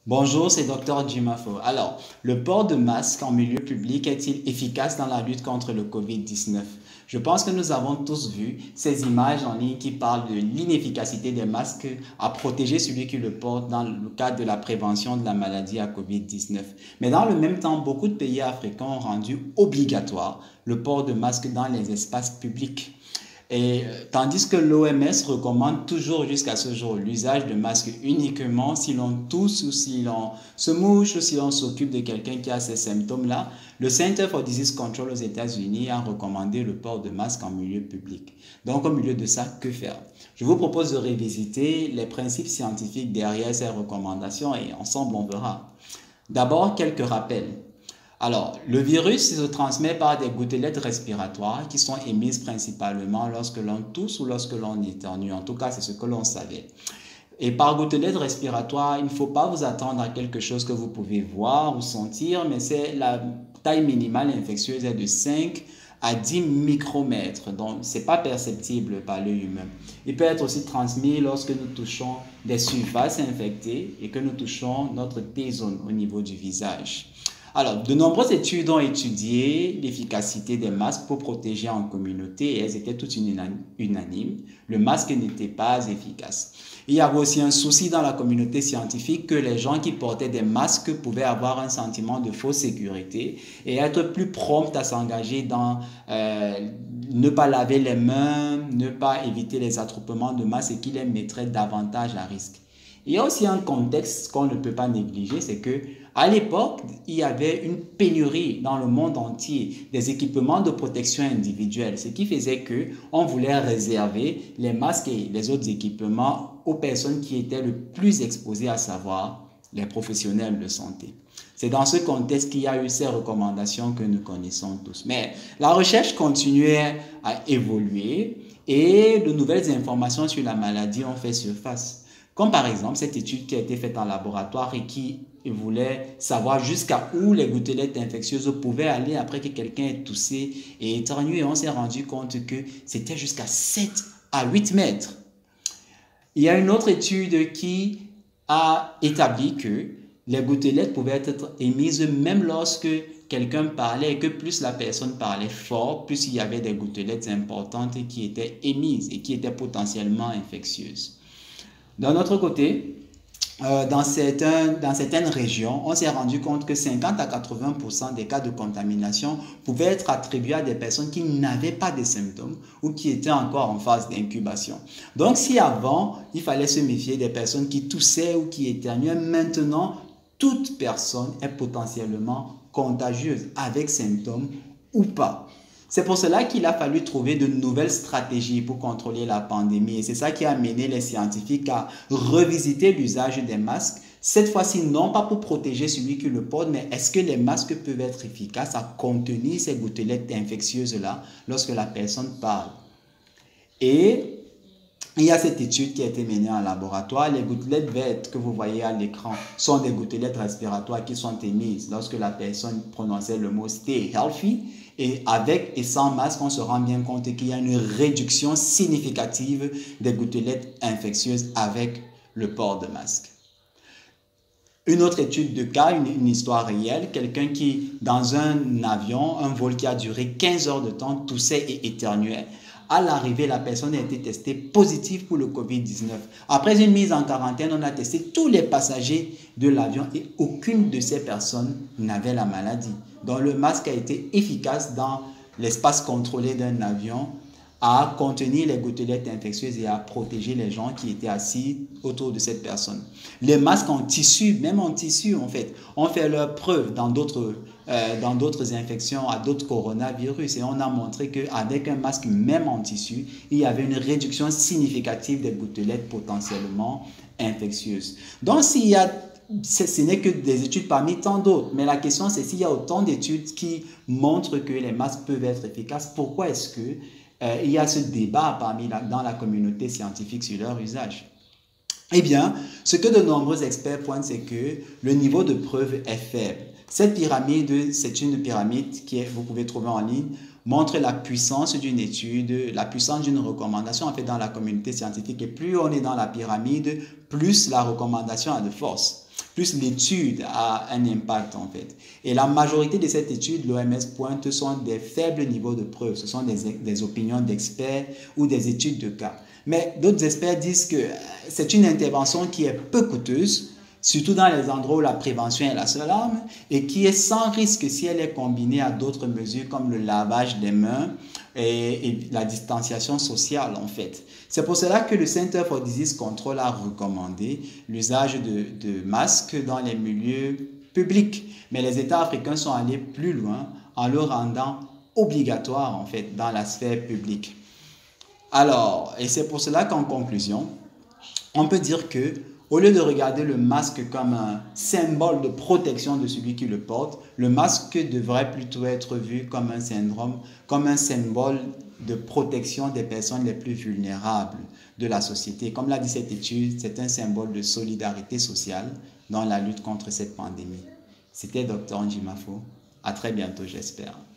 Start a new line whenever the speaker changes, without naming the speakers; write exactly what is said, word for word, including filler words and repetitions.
Bonjour, c'est Docteur Jimafo. Alors, le port de masque en milieu public est-il efficace dans la lutte contre le covid dix-neuf? Je pense que nous avons tous vu ces images en ligne qui parlent de l'inefficacité des masques à protéger celui qui le porte dans le cadre de la prévention de la maladie à covid dix-neuf. Mais dans le même temps, beaucoup de pays africains ont rendu obligatoire le port de masques dans les espaces publics. Et euh, tandis que l'O M S recommande toujours jusqu'à ce jour l'usage de masques uniquement si l'on tousse ou si l'on se mouche ou si l'on s'occupe de quelqu'un qui a ces symptômes-là, le Center for Disease Control aux États-Unis a recommandé le port de masques en milieu public. Donc au milieu de ça, que faire? Je vous propose de revisiter les principes scientifiques derrière ces recommandations et ensemble on verra. D'abord, quelques rappels. Alors, le virus se transmet par des gouttelettes respiratoires qui sont émises principalement lorsque l'on tousse ou lorsque l'on éternue. En tout cas, c'est ce que l'on savait. Et par gouttelettes respiratoires, il ne faut pas vous attendre à quelque chose que vous pouvez voir ou sentir, mais c'est la taille minimale infectieuse est de cinq à dix micromètres. Donc, ce n'est pas perceptible par l'œil humain. Il peut être aussi transmis lorsque nous touchons des surfaces infectées et que nous touchons notre T-zone au niveau du visage. Alors, de nombreuses études ont étudié l'efficacité des masques pour protéger en communauté et elles étaient toutes unanimes. Le masque n'était pas efficace. Il y avait aussi un souci dans la communauté scientifique que les gens qui portaient des masques pouvaient avoir un sentiment de fausse sécurité et être plus prompts à s'engager dans euh, ne pas laver les mains, ne pas éviter les attroupements de masse et qui les mettrait davantage à risque. Il y a aussi un contexte qu'on ne peut pas négliger, c'est que à l'époque, il y avait une pénurie dans le monde entier des équipements de protection individuelle, ce qui faisait que on voulait réserver les masques et les autres équipements aux personnes qui étaient le plus exposées, à savoir les professionnels de santé. C'est dans ce contexte qu'il y a eu ces recommandations que nous connaissons tous. Mais la recherche continuait à évoluer et de nouvelles informations sur la maladie ont fait surface. Comme par exemple cette étude qui a été faite en laboratoire et qui voulait savoir jusqu'à où les gouttelettes infectieuses pouvaient aller après que quelqu'un ait toussé et éternué. On s'est rendu compte que c'était jusqu'à sept à huit mètres. Il y a une autre étude qui a établi que les gouttelettes pouvaient être émises même lorsque quelqu'un parlait et que plus la personne parlait fort, plus il y avait des gouttelettes importantes qui étaient émises et qui étaient potentiellement infectieuses. D'un autre côté, euh, dans, certains, dans certaines régions, on s'est rendu compte que cinquante à quatre-vingts pour cent des cas de contamination pouvaient être attribués à des personnes qui n'avaient pas de symptômes ou qui étaient encore en phase d'incubation. Donc si avant, il fallait se méfier des personnes qui toussaient ou qui éternuaient, maintenant, toute personne est potentiellement contagieuse avec symptômes ou pas. C'est pour cela qu'il a fallu trouver de nouvelles stratégies pour contrôler la pandémie. Et c'est ça qui a amené les scientifiques à revisiter l'usage des masques. Cette fois-ci, non pas pour protéger celui qui le porte, mais est-ce que les masques peuvent être efficaces à contenir ces gouttelettes infectieuses-là lorsque la personne parle? Et il y a cette étude qui a été menée en laboratoire. Les gouttelettes vertes que vous voyez à l'écran sont des gouttelettes respiratoires qui sont émises lorsque la personne prononçait le mot « stay healthy ». Et avec et sans masque, on se rend bien compte qu'il y a une réduction significative des gouttelettes infectieuses avec le port de masque. Une autre étude de cas, une, une histoire réelle, quelqu'un qui, dans un avion, un vol qui a duré quinze heures de temps, toussait et éternuait. À l'arrivée, la personne a été testée positive pour le covid dix-neuf. Après une mise en quarantaine, on a testé tous les passagers de l'avion et aucune de ces personnes n'avait la maladie. Donc le masque a été efficace dans l'espace contrôlé d'un avion à contenir les gouttelettes infectieuses et à protéger les gens qui étaient assis autour de cette personne. Les masques en tissu, même en tissu en fait, ont fait leur preuve dans d'autres euh, dans d'autres infections, à d'autres coronavirus. Et on a montré qu'avec un masque, même en tissu, il y avait une réduction significative des gouttelettes potentiellement infectieuses. Donc s'il y a ce n'est que des études parmi tant d'autres. Mais la question, c'est s'il y a autant d'études qui montrent que les masques peuvent être efficaces, pourquoi est-ce que euh, il y a ce débat parmi la, dans la communauté scientifique sur leur usage? Eh bien, ce que de nombreux experts pointent, c'est que le niveau de preuve est faible. Cette pyramide, c'est une pyramide qui est, vous pouvez trouver en ligne, montre la puissance d'une étude, la puissance d'une recommandation en fait dans la communauté scientifique. Et plus on est dans la pyramide, plus la recommandation a de force. plus l'étude a un impact en fait. Et la majorité de cette étude, l'O M S pointe, sont des faibles niveaux de preuves. Ce sont des, des opinions d'experts ou des études de cas. Mais d'autres experts disent que c'est une intervention qui est peu coûteuse, surtout dans les endroits où la prévention est la seule arme, et qui est sans risque si elle est combinée à d'autres mesures comme le lavage des mains et, et la distanciation sociale en fait. C'est pour cela que le Center for Disease Control a recommandé l'usage de, de masques dans les milieux publics. Mais les États africains sont allés plus loin en le rendant obligatoire en fait dans la sphère publique. Alors, et c'est pour cela qu'en conclusion, on peut dire que au lieu de regarder le masque comme un symbole de protection de celui qui le porte, le masque devrait plutôt être vu comme un syndrome, comme un symbole de protection des personnes les plus vulnérables de la société. Comme l'a dit cette étude, c'est un symbole de solidarité sociale dans la lutte contre cette pandémie. C'était Docteur Njimafo. À très bientôt, j'espère.